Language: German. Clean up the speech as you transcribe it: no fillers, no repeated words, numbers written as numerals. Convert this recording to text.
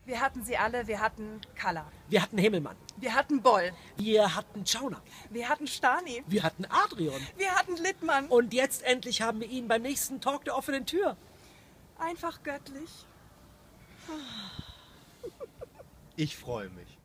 Wir hatten sie alle, wir hatten Kalla. Wir hatten Himmelmann. Wir hatten Boll. Wir hatten Schauner. Wir hatten Stani. Wir hatten Adrian. Wir hatten Littmann. Und jetzt endlich haben wir ihn beim nächsten Talk der offenen Tür. Einfach göttlich. Ich freue mich.